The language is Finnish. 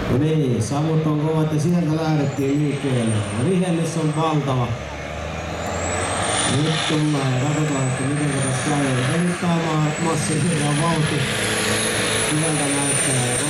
No niin, savut on kovat ja sieltä lähdettiin liikkeelle. Vihellys on valtava. Nyt tullaan ja katsotaan, että miten tässä käy. Erittäin massiivinen vauhti. Sieltä näyttää.